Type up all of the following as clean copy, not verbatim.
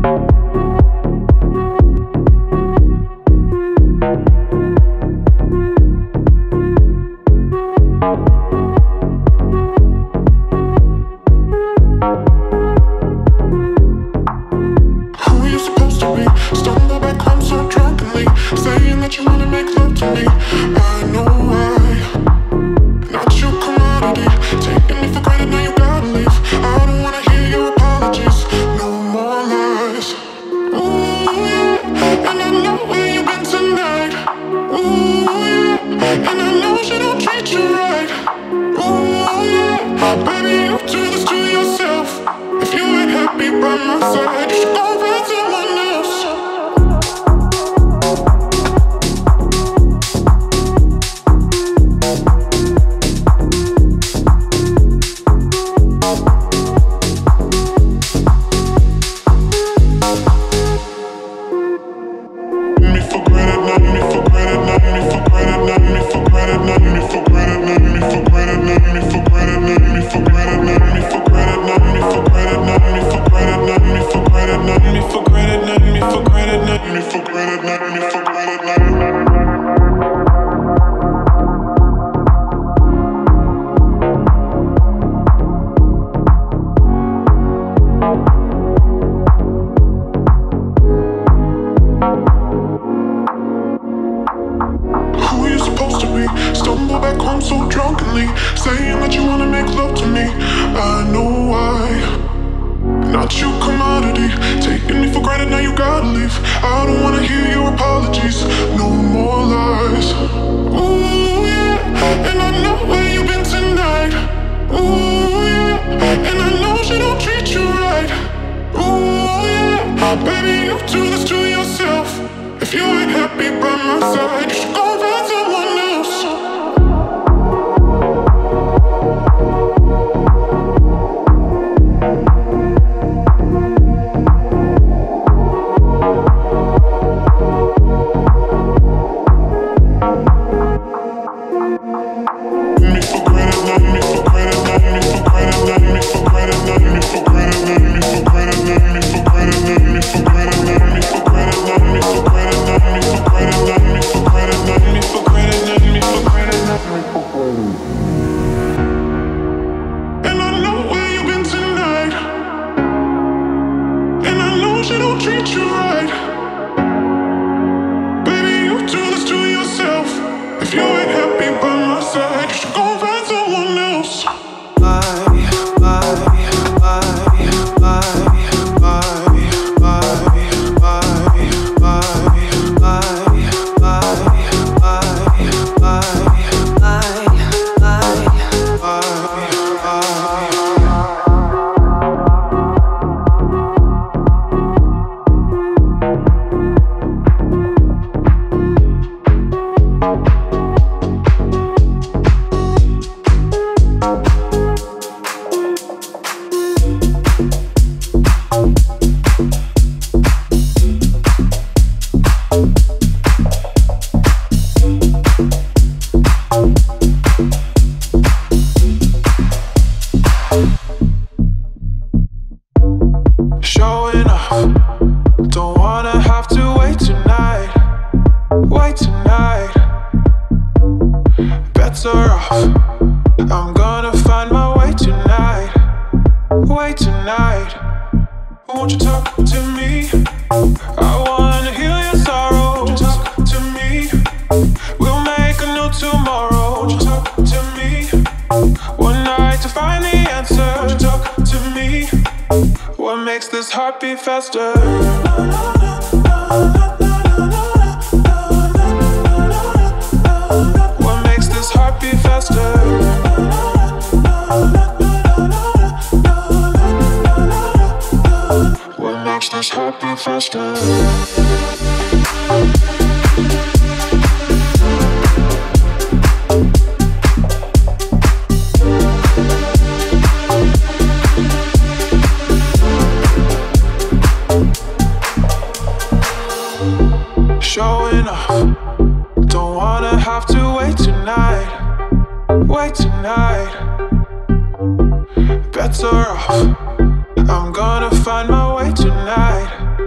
Better off, I'm gonna find my way tonight.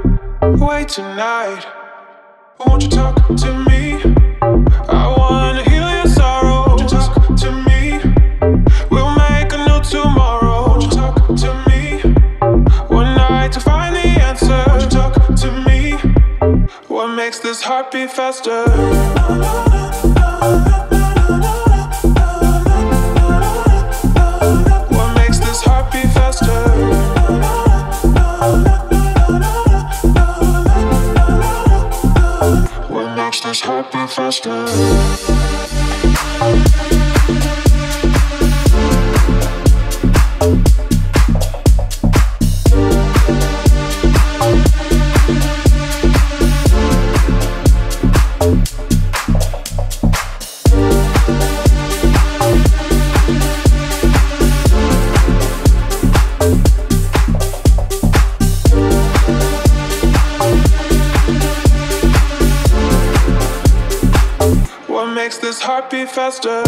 Wait tonight, won't you talk to me? I wanna heal your sorrow. Won't you talk to me? We'll make a new tomorrow. Won't you talk to me? One night to find the answer. Won't you talk to me? What makes this heart beat faster? What makes this heart beat faster? What makes this heart beat faster? What makes this heart beat faster?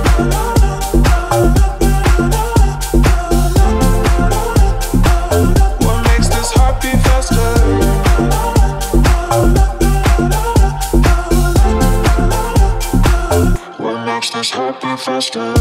What makes this heart beat faster? What makes this heart beat faster?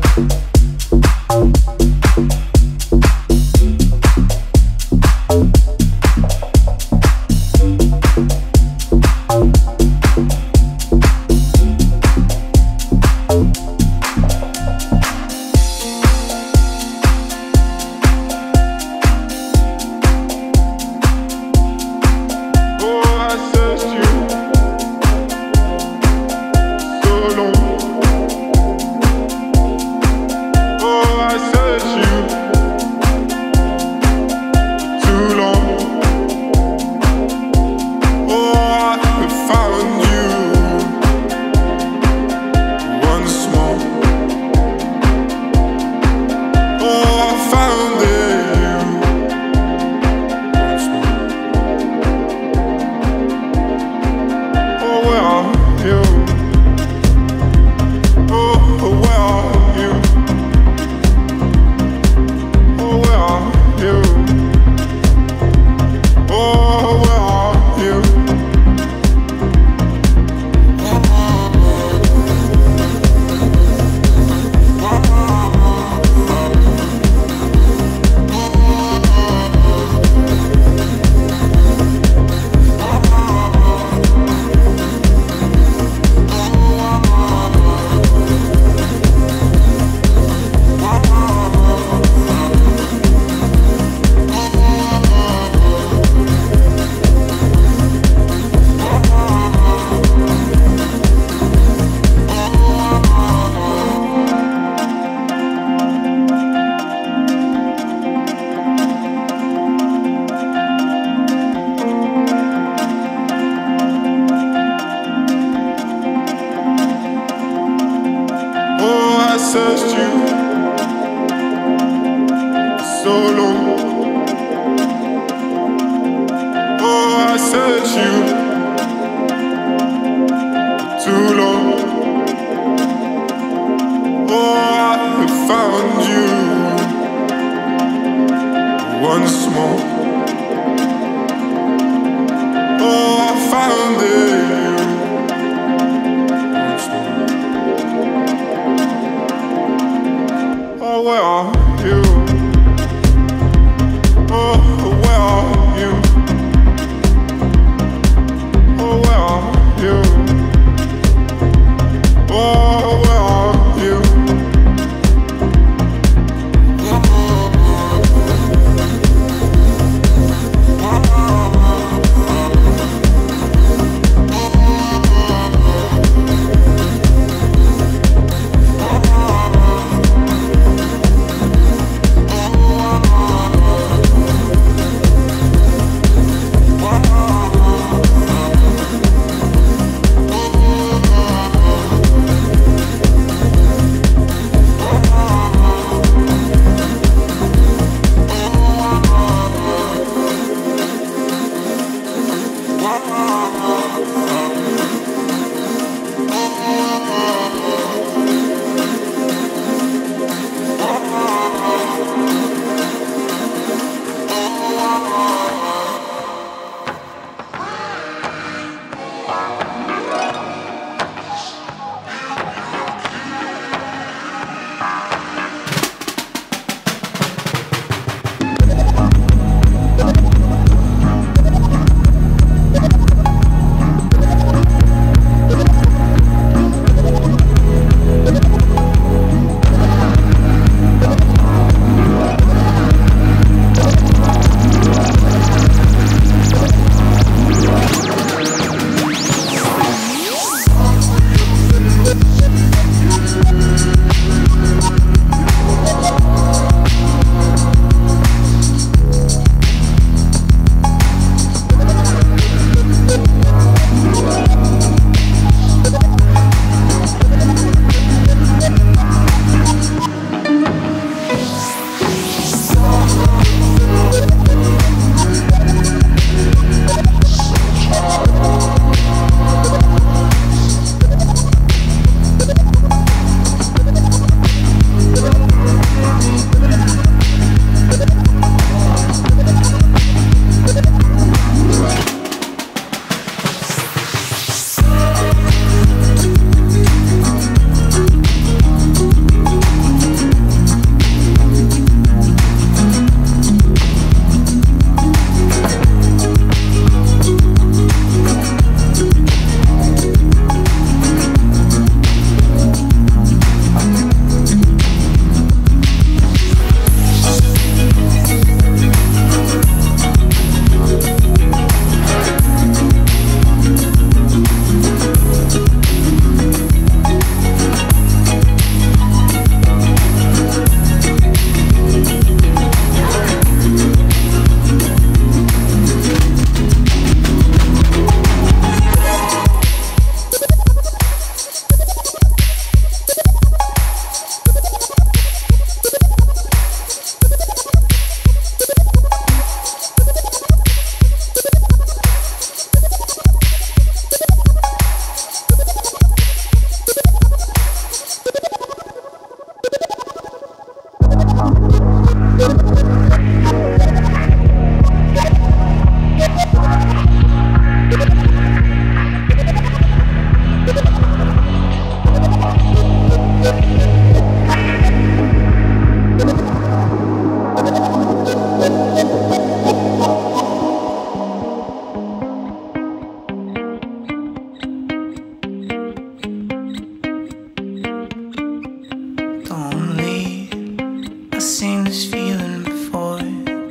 Searched you so long. Oh, I searched you too long. Oh, I found you once more. Oh, I found it. Oh, where are you? Oh, where are you? Oh, where are you? Oh, where are you?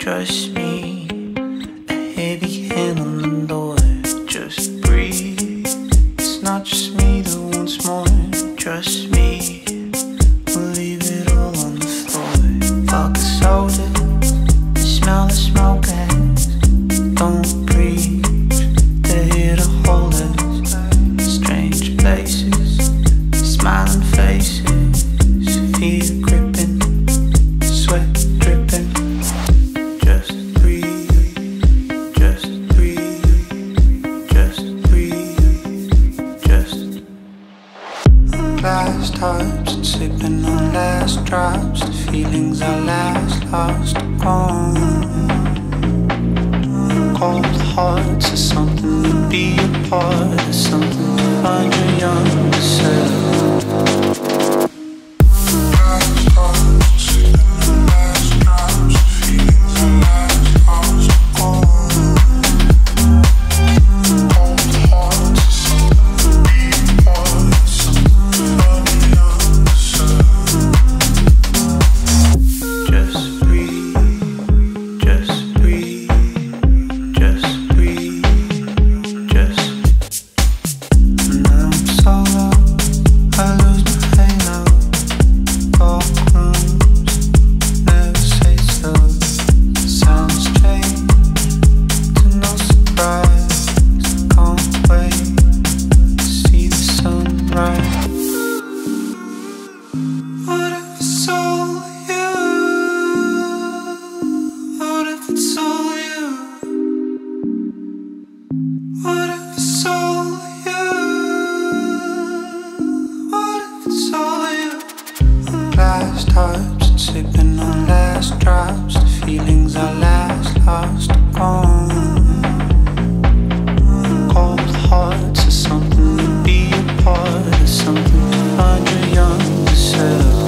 trust me. A heavy hand on the door, just breathe. It's not just me that wants more, trust me. We'll leave it all on the floor. Vodka soda, the smell of smoke gas. Don't breathe, they're here to hold us. Strange places, smiling faces, feet gripping, sweat dripping. Just breathe, just breathe, just breathe, just. Last touch, sipping on last drops. The feelings are last lost, gone. Cold hearts is something to be a part of, something to find your younger self. Last touch, sipping on last drops. The feelings are last lost, gone. Cold hearts is something to be a part of, something to find your younger self.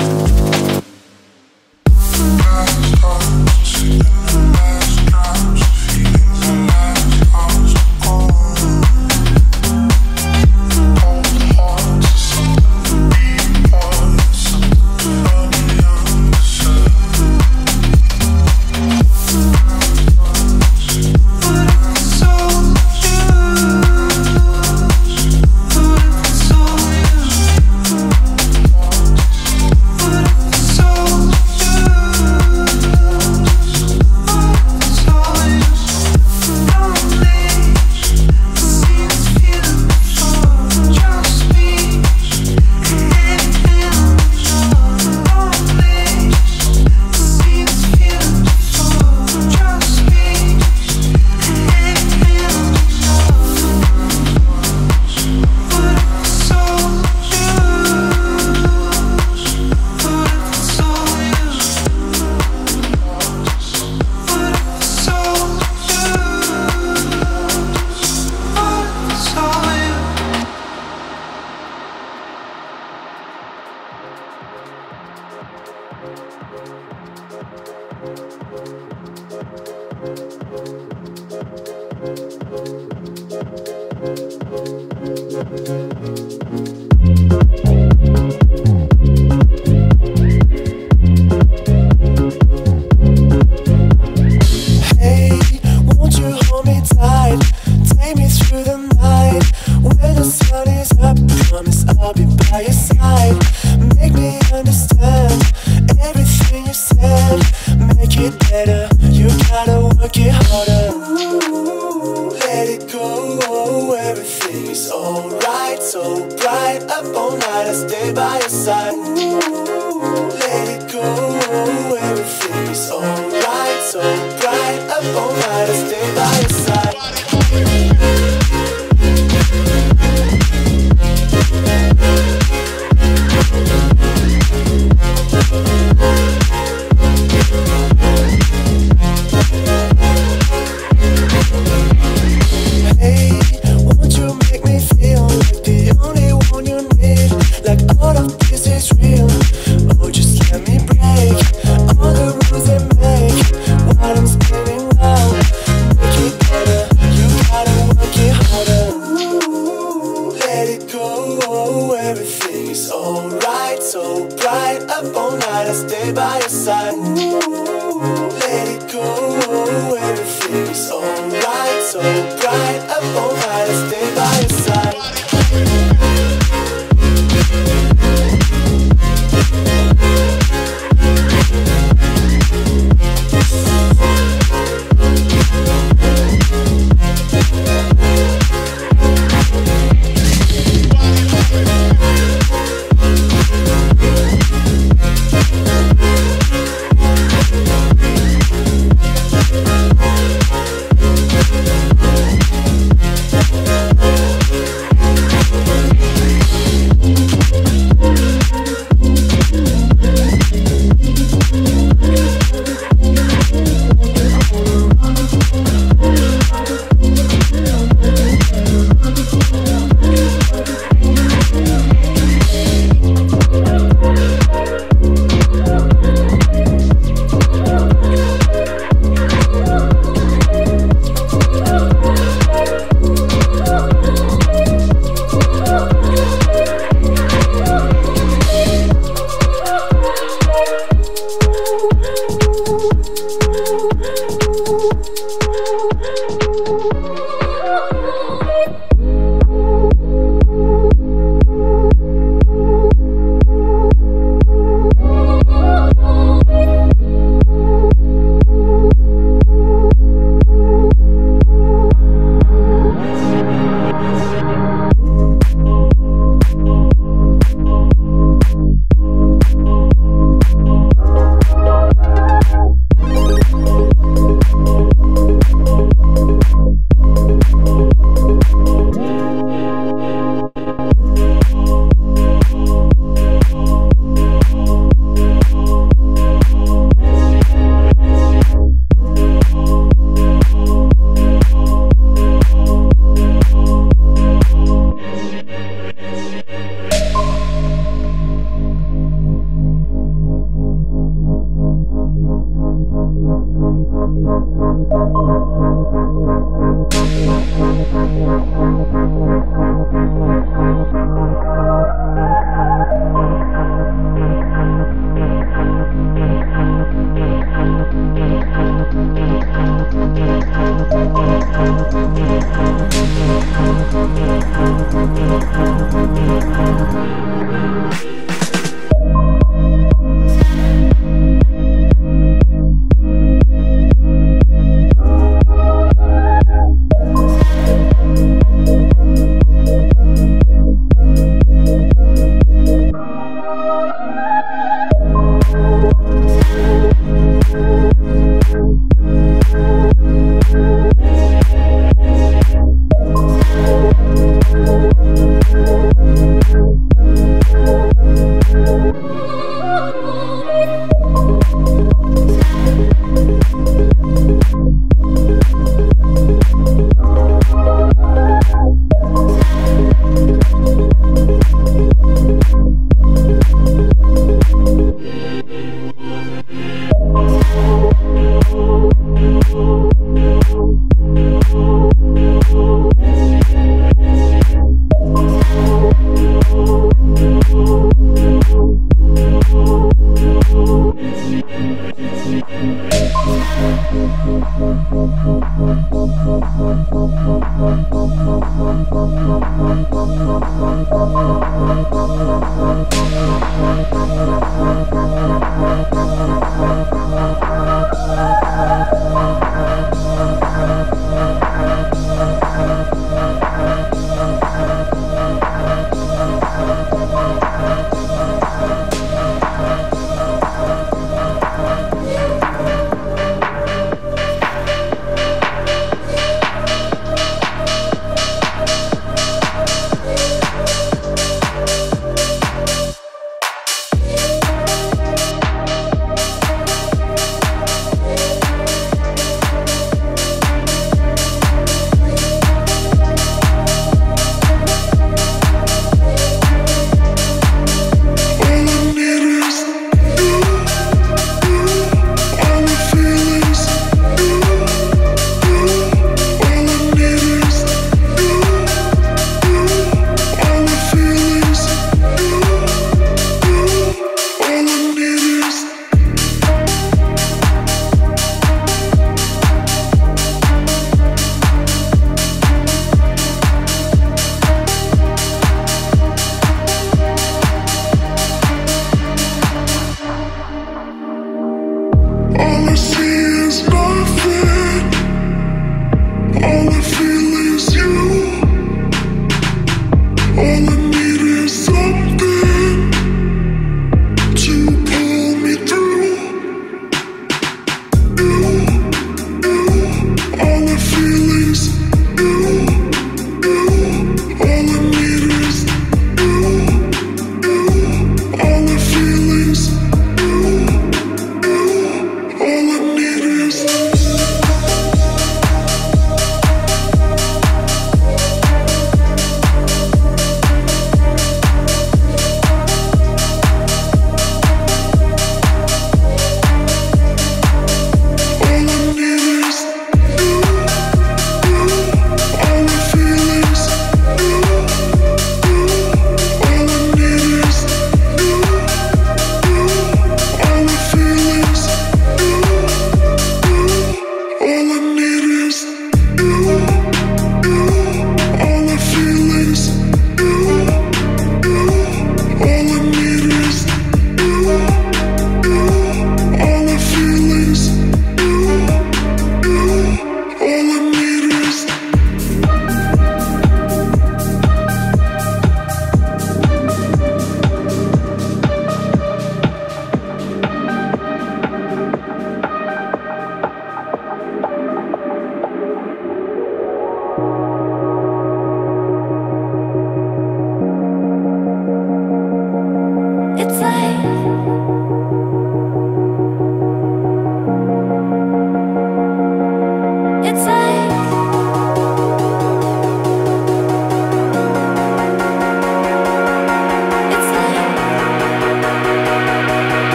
All the rules they make, what I'm spinning round, make it better.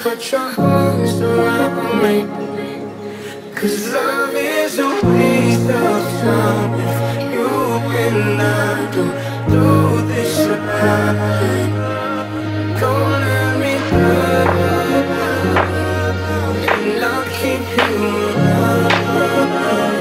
Put your arms around me, 'cause love is a waste of time if you and I don't do this right. Don't let me down, and I'll keep you around.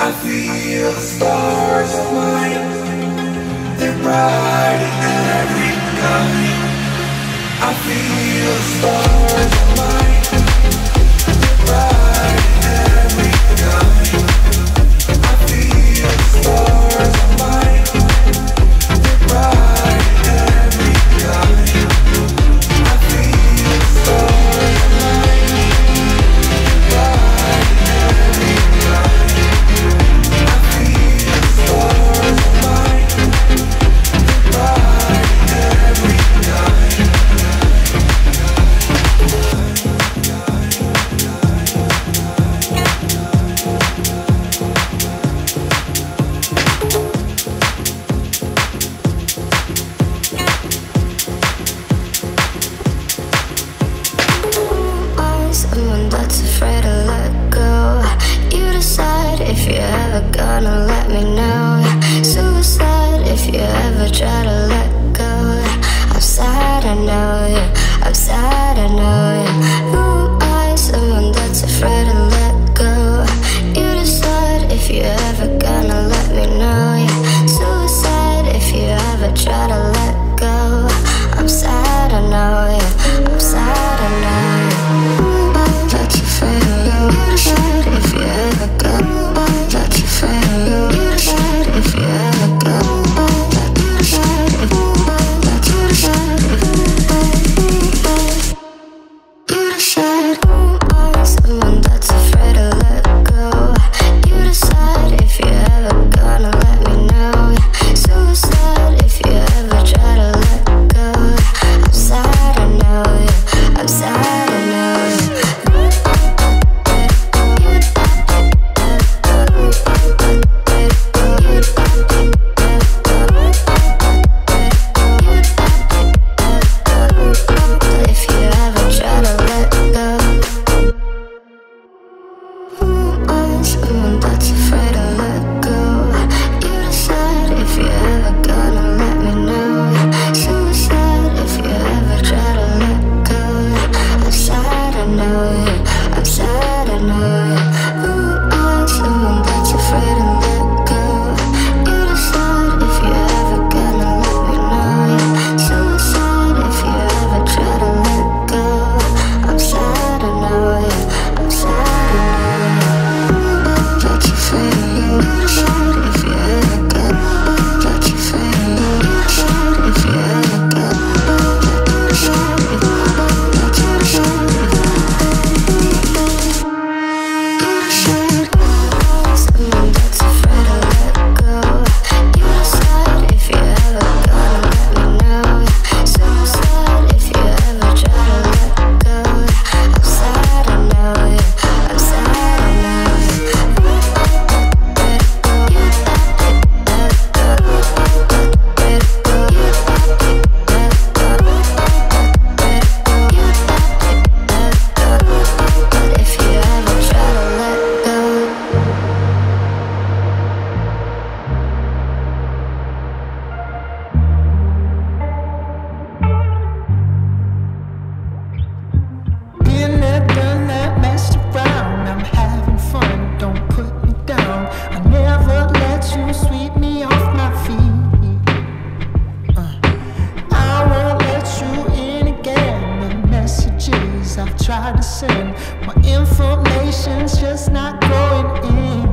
I feel the stars of mine. They're bright in every night. I feel the stars of mine. They're bright in every night. I feel the stars of mine. They're bright in every night. I feel the stars of mine. They're bright in every night. I feel the stars of mine. They're bright in every night. Someone that's afraid to let go. You decide if you're ever gonna let me know. Suicide if you ever try to let go. I'm sad, I know you. I'm sad, I know you. Who am I? Someone that's afraid to let go. You decide if you're ever gonna let me know. Suicide if you ever try to let go. I'm sad, I know you. I'm sad, I know you. That's afraid of you. You decide if you ever go. That's afraid of you. You decide if you ever go. You decide if you decide if you decide who am I? Someone that's afraid to let go. You decide if you ever gonna let me know. Suicide if you ever try to let go. I'm sad, I know you. I'm sad, I know you. If you ever try to let go. Who am I? Someone that's afraid to let go. You decide if you ever gonna let me know. Suicide if you ever try to let go. I'm sad, I know you. I'm sad, I know you. Who am I? Someone that's afraid to let go. You decide if you ever gonna let me know. Suicide if you ever try to let go. I'm sad, I know you. I'm sad, I know you. That's afraid of you. You decide if you ever go. That's afraid of you. You decide if you ever go. You decide if you someone that's afraid to let go. You decide if you ever gonna let me know. Suicide if you ever try to let go. I'm sad, I know you. I'm sad, I know you. If you ever try to let go. Been there, done that, messed around. I'm having fun, don't put me down. I never let you sweep me off my feet. I won't let you in again. The messages I've tried to send, my information's just not going in.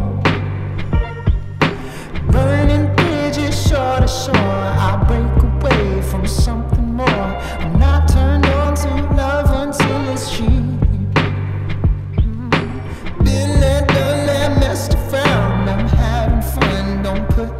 Burning bridges shore to shore. I break away from something more. I'm not turned on to love until it's cheap. Been there, done that, messed around. I'm having fun, don't put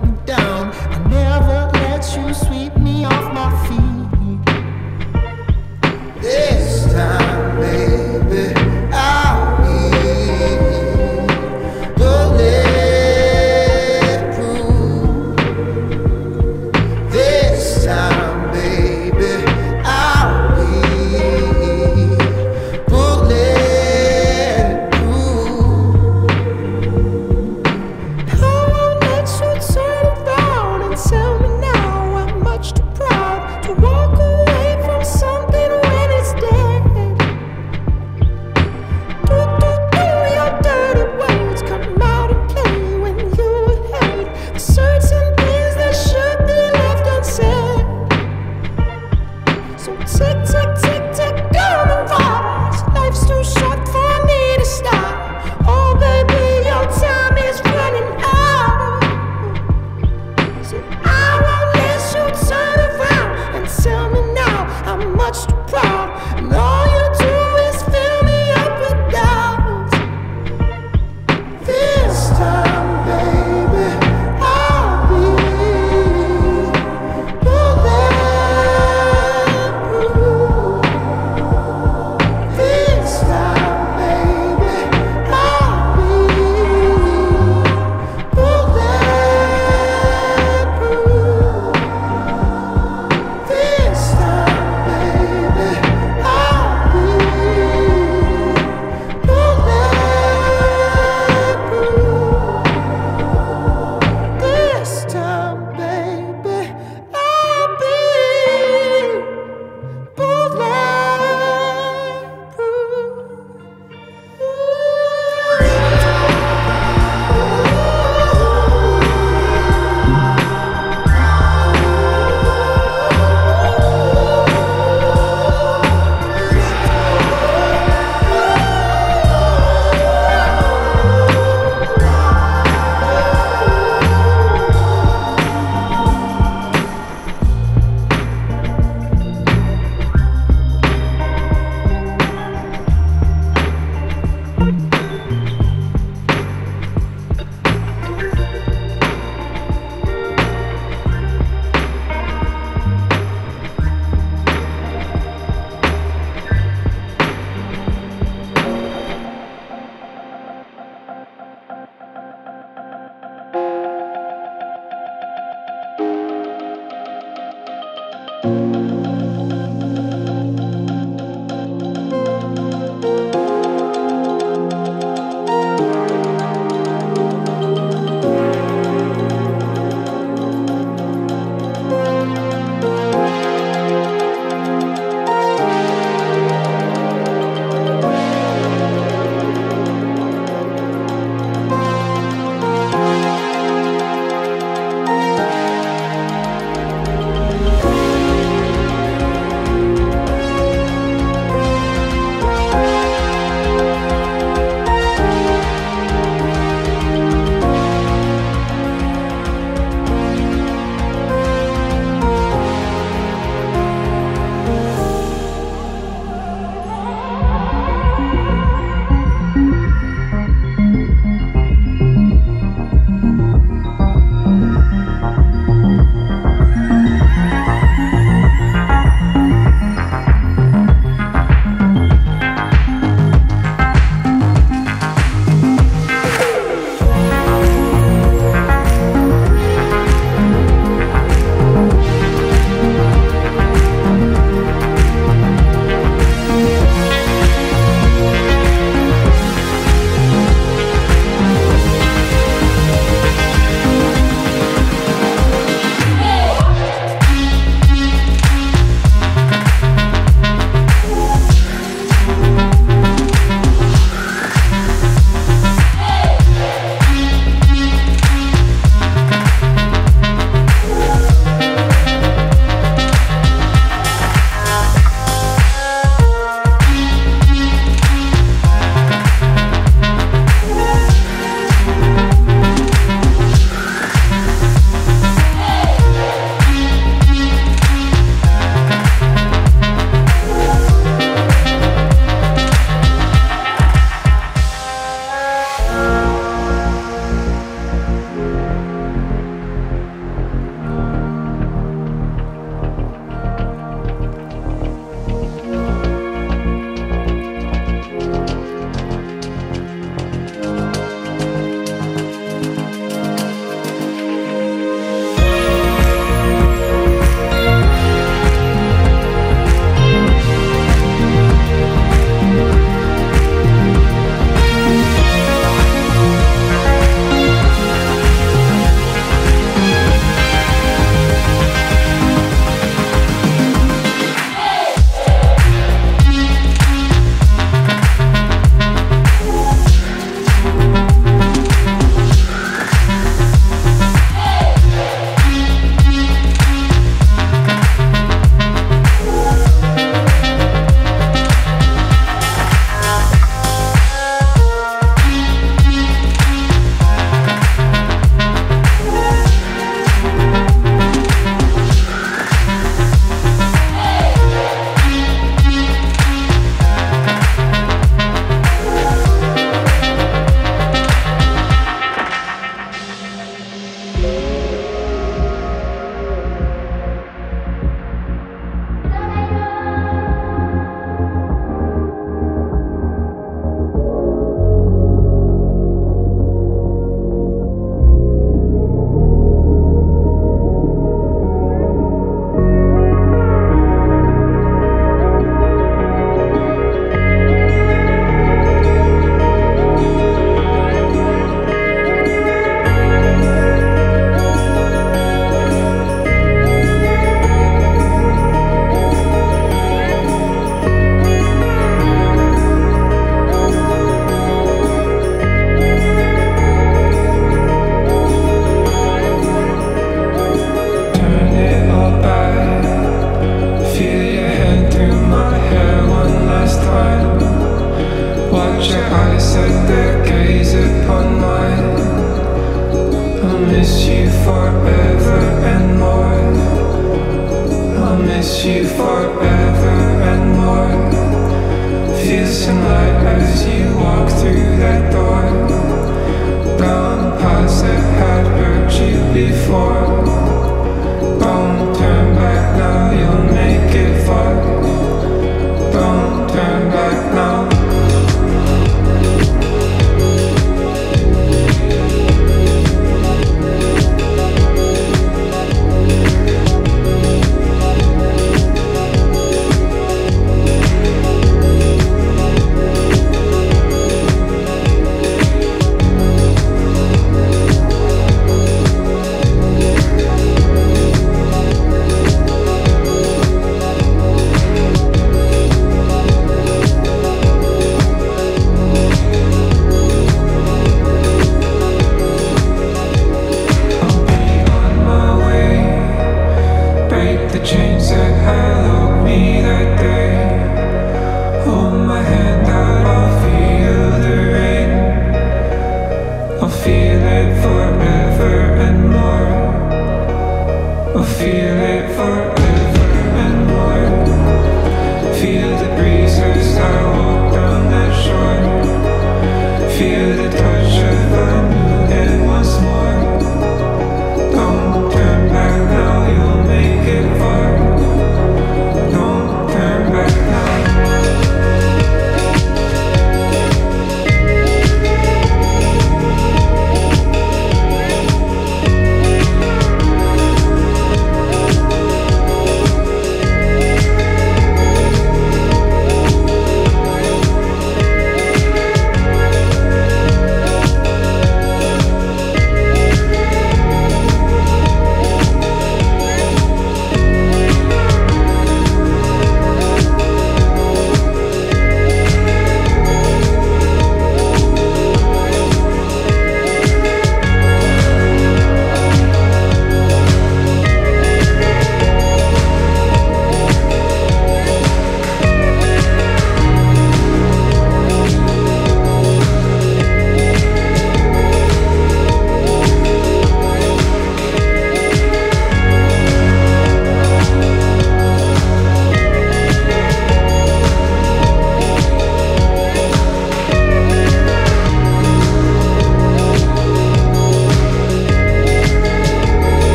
miss you forever and more. I'll miss you forever and more. Feel some light as you walk through that door. Down past that